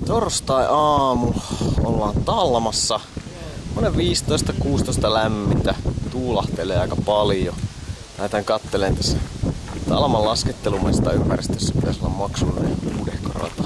Torstai-aamu, ollaan Talmassa. Monen 15-16 lämmintä, tuulahtelee aika paljon. Lähdetään katteleen tässä Talman laskettelumaista ympäristössä, pitäisi olla maksullinen uudehkorata.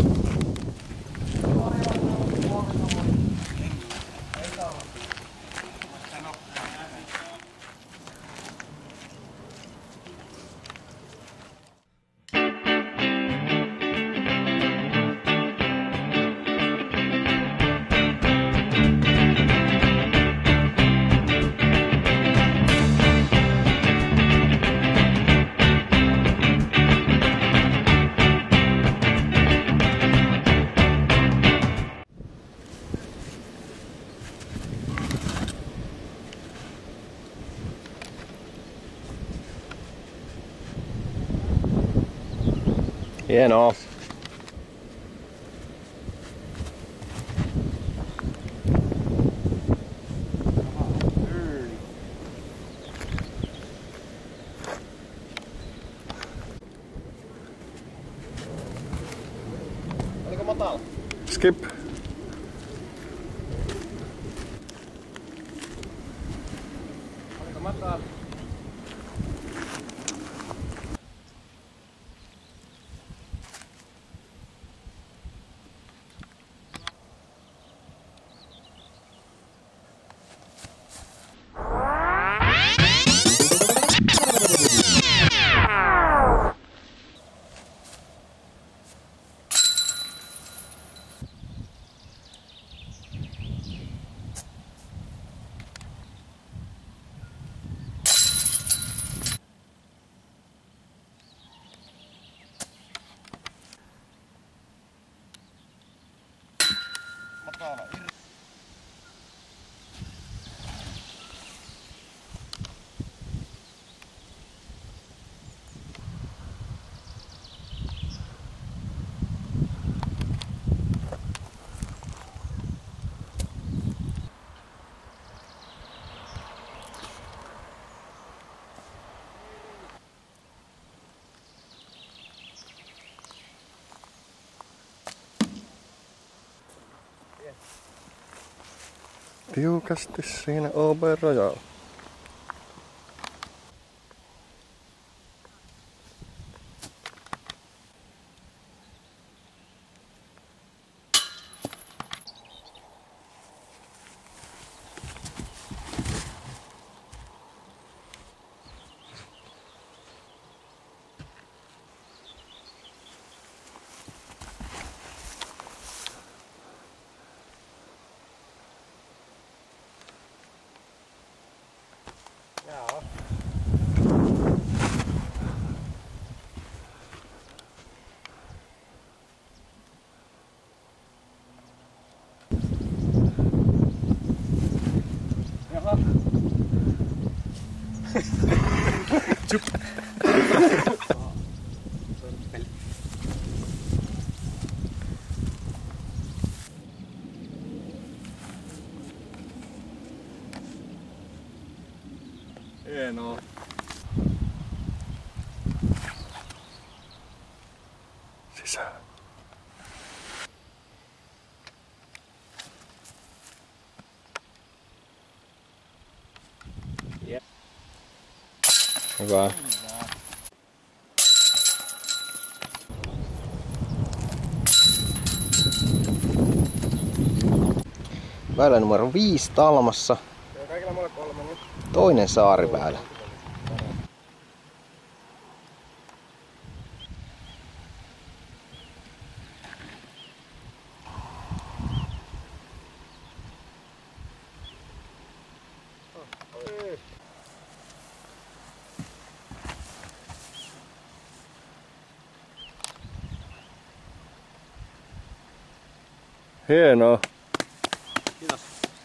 Hienoa. Oliko matala? Skip. Oliko matala? Tiukasti siinä Open Royal. Joo. Jaha. Tjup. Hienoa. Sisään. Yep. Hyvä. Väylä numero 5 Talmassa. Kaikilla mulle 3 nyt. Toinen saariväylä. Hienoa. Kiitos.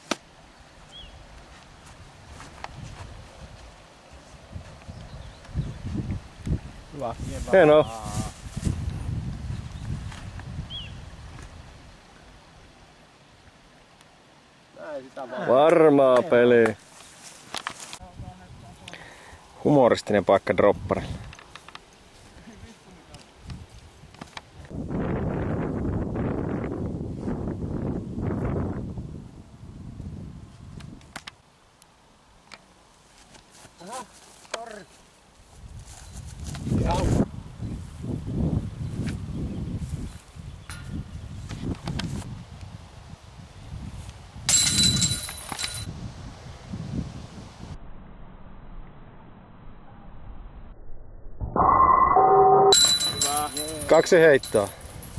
Hyvä. Hienoa. Näin sitä vaan. Varmaa peli. Humoristinen paikka dropparille. 2 heittoa.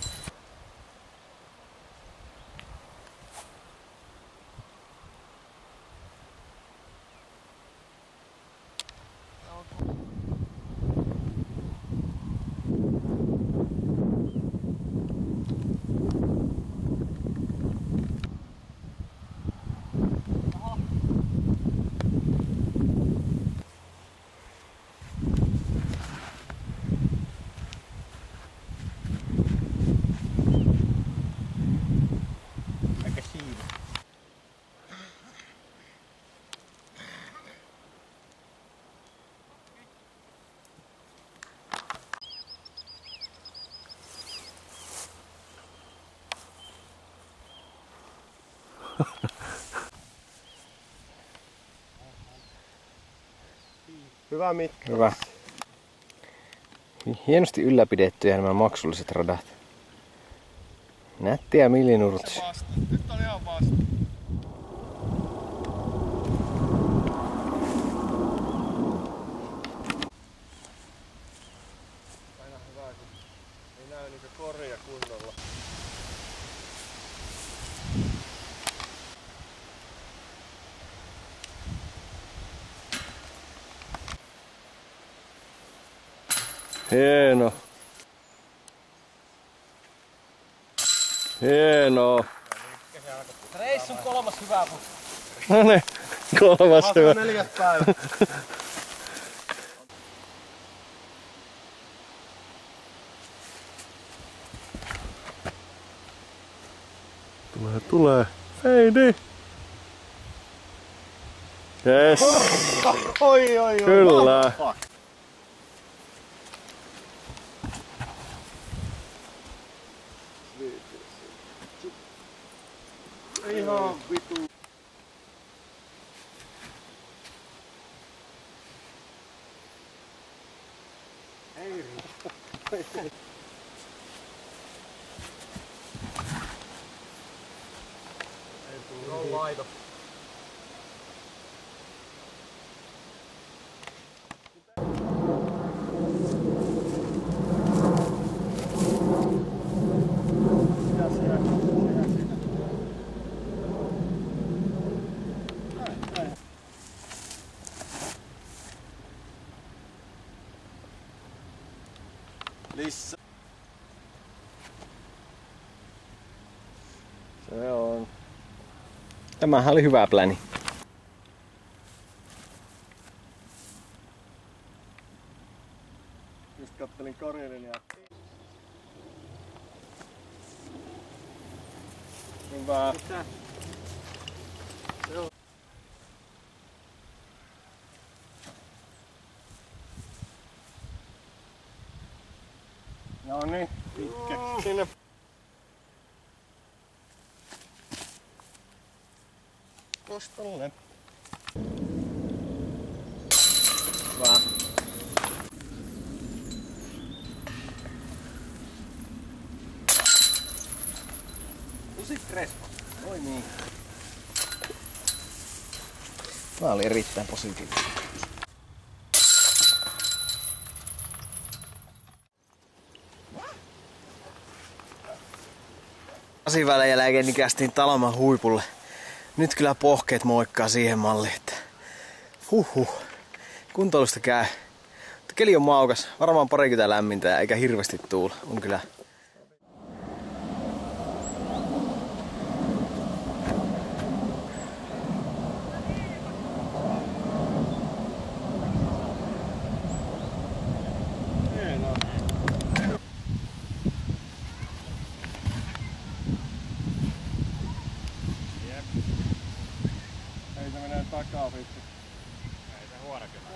Hyvä mitta. Hyvä. Hienosti ylläpidettyjä nämä maksulliset radat. Nättiä millinurtsia. Nyt on ihan vasta. Aina hyvä, kun ei näy niitä koria kunnolla. Hieno. Hieno. Reissun 3. hyvä putti. No niin, 3. hyvä. 4. päivä. Tulee. Heidi. Yes. Oi. Kyllä. Ihan vitu. Ei riitä. On laito. Lissa. Se on. Tämähän oli hyvä pläni. Just kattelin Karilin ja... Hyvä. Mitä? No niin, pitkä. Sinne. Kostolle. Hyvä. Tosi krespo. Oi niin. Tämä oli erittäin positiivinen. Asivälän jälkeen nikästiin Talaman huipulle. Nyt kyllä pohkeet moikkaa siihen malliin, että kuntoilusta käy. Mutta keli on maukas, varmaan parikymmentä lämmintä eikä hirveästi tuula. On kyllä. Ei se menee takaa vittu. Ei se huono kyllä.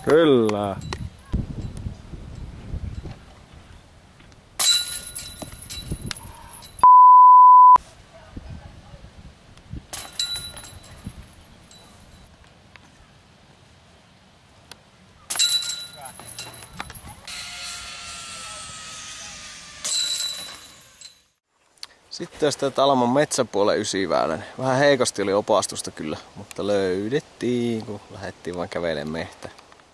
Kyllä. Sitten jos tätä Alman metsäpuolen ysiväylän. Vähän heikosti oli opastusta kyllä, mutta löydettiin, kun lähdettiin vaan kävelemään mehtään.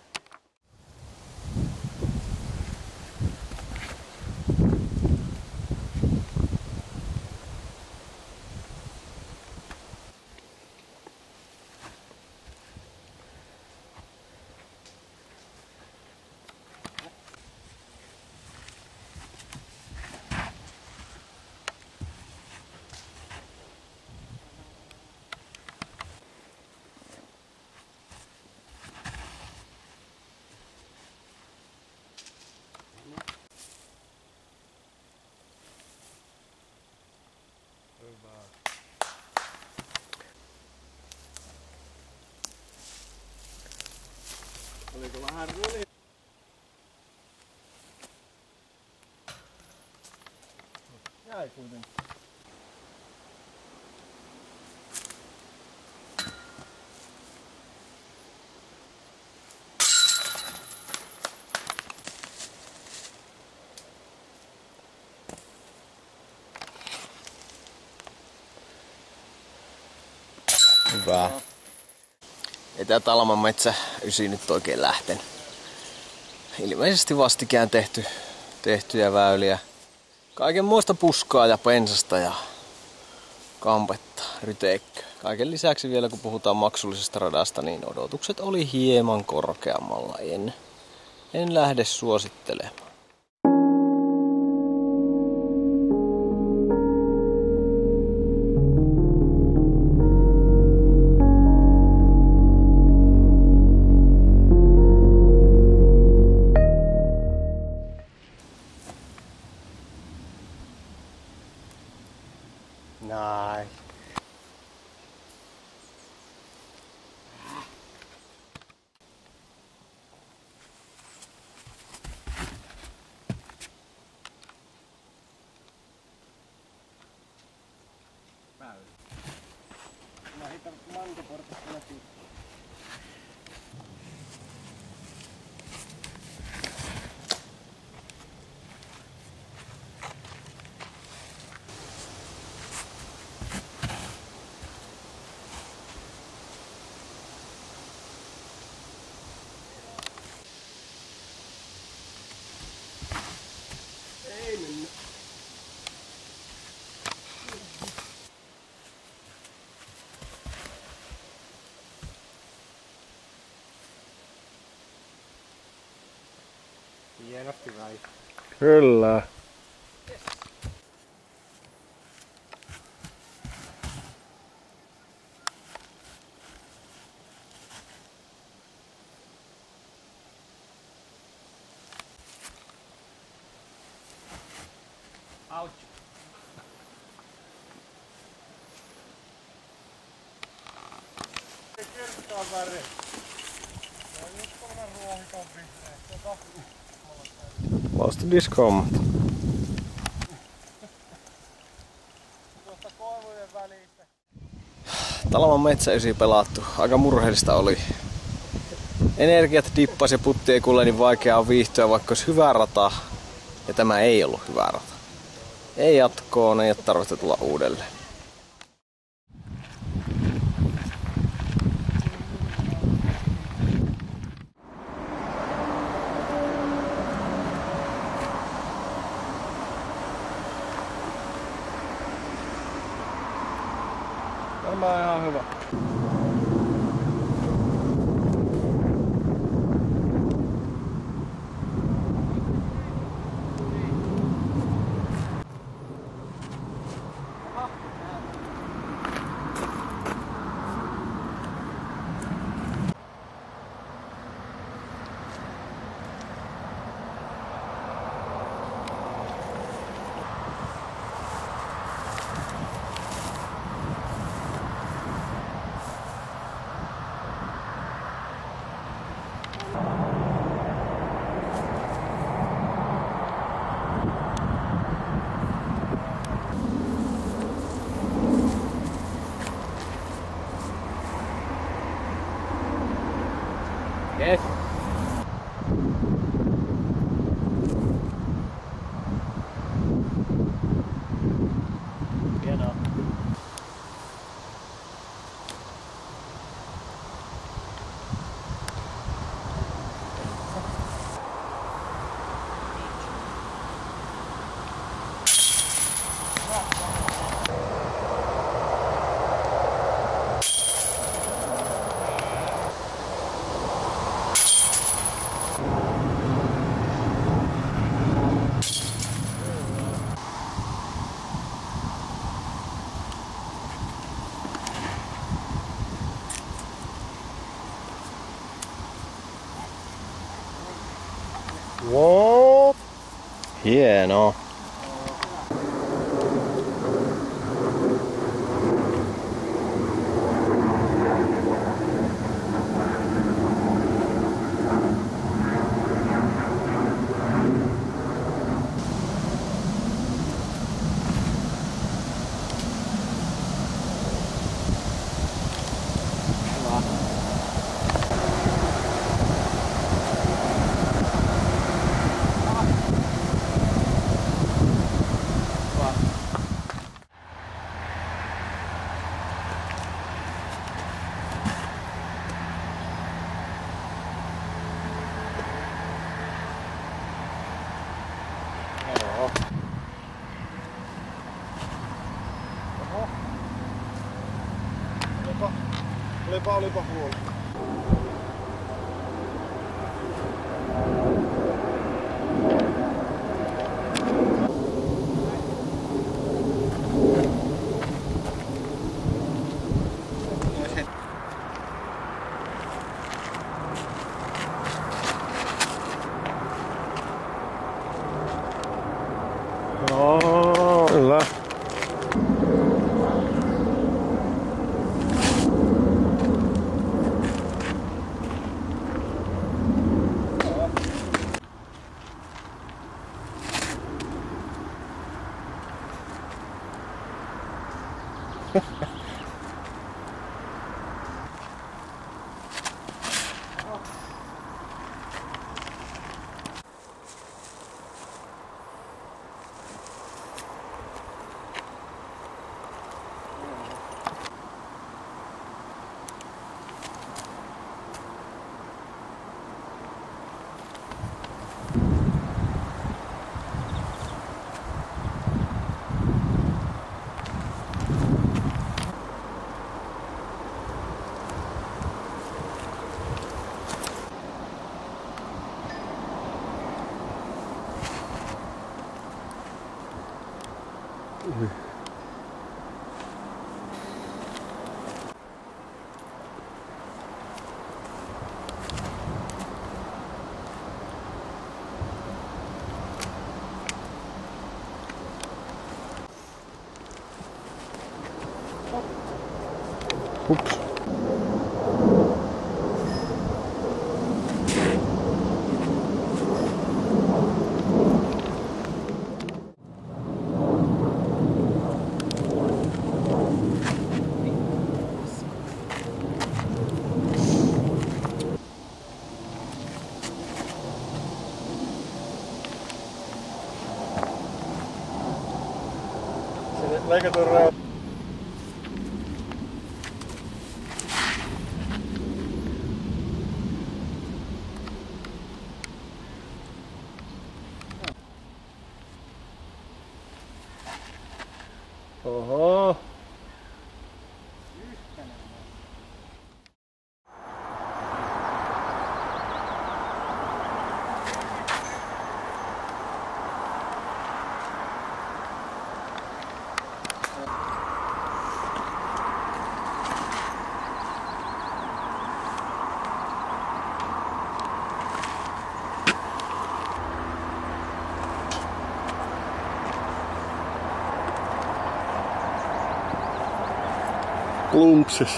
Oliko vähän ruli? Jäi kuitenkin. Hyvä. Ei tää Talman metsä ysi nyt oikein lähtenyt. Ilmeisesti vastikään tehtyjä väyliä. Kaiken muista puskaa ja pensasta ja kampetta, ryteikköä. Kaiken lisäksi vielä kun puhutaan maksullisesta radasta, niin odotukset oli hieman korkeammalla. En lähde suosittelemaan. Näin. Mä hitän mankoportasta läpi. Ei mennä. Hienosti vai? Kyllä. Ouch. Ei kirkkaan väri. Se on just kolman ruohikon vihreä. Lost discount. Tuosta koivujen välistä. Talman metsäysi pelattu. Aika murheellista oli. Energiat dippas ja putti ei kuule niin vaikeaa viihtyä, vaikka olisi hyvä rata. Ja tämä ei ollut hyvä rata. Ei jatkoon, ei ole tarvitse tulla uudelleen. Varmaan ihan hyvä. Yes. Hienoa. What? Hienoa. Olipa huono. Kyllä. Ups. Leikataan rauta. Oho. Klumpsis.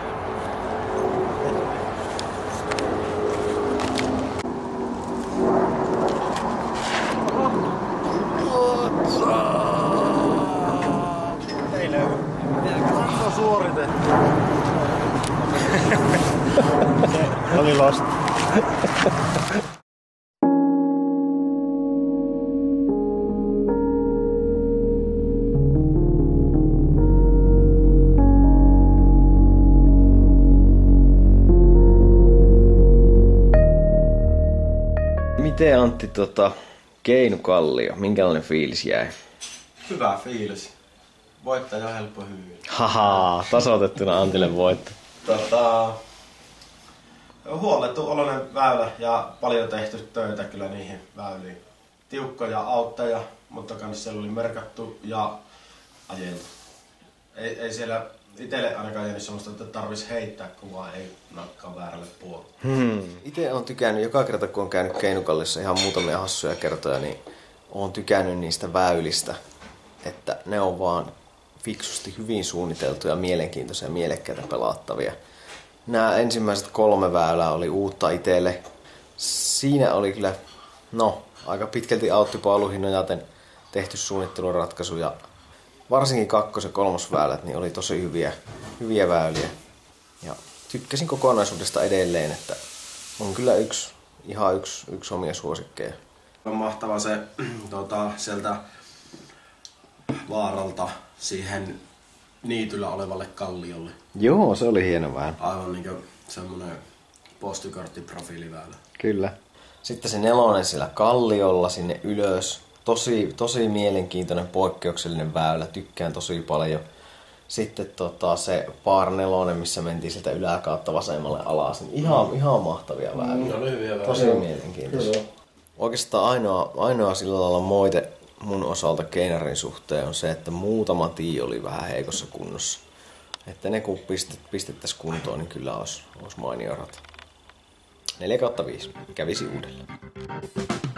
Ei löydy. Se on suorite. Se oli lost. Miten Antti Keinukallio, minkälainen fiilis jäi? Hyvä fiilis. Voittaja helppo hyvin. Haha, tasoitettuna Antille voitto. Huollettu oloinen väylä ja paljon tehty töitä kyllä niihin väyliin. Tiukkoja autteja, mutta kans siellä oli merkattu ja ajeltu. Ei siellä itselle ainakaan jäänyt semmoista, että tarvis heittää, kun vaan ei nakkaa väärälle puolelle. Itse olen tykännyt joka kerta, kun on käynyt Keinukallissa ihan muutamia hassuja kertoja, niin olen tykännyt niistä väylistä, että ne on vaan fiksusti hyvin suunniteltuja, mielenkiintoisia ja mielekkäitä pelattavia. Nämä ensimmäiset 3 väylää oli uutta itselle. Siinä oli kyllä, aika pitkälti Autti Pauluihin nojaten tehty suunnitteluratkaisu ja varsinkin 2. ja 3. väylät niin oli tosi hyviä väyliä. Ja tykkäsin kokonaisuudesta edelleen, että on kyllä yksi omia suosikkeja. On mahtava se sieltä vaaralta siihen niityllä olevalle kalliolle. Joo, se oli hieno vähän. Aivan niinku semmonen postikorttiprofiiliväylä. Kyllä. Sitten se 4 siellä kalliolla sinne ylös. Tosi mielenkiintoinen, poikkeuksellinen väylä. Tykkään tosi paljon. Sitten se Par 4, missä mentiin sieltä yläkautta vasemmalle alas. Niin ihan mahtavia väyliä. Tosi mielenkiintoisia. Oikeastaan ainoa sillä lailla moite mun osalta Keinarin suhteen on se, että muutama tie oli vähän heikossa kunnossa. Että ne kun pistettäisiin kuntoon, niin kyllä olisi mainio rata. 4/5. Kävisi uudelleen.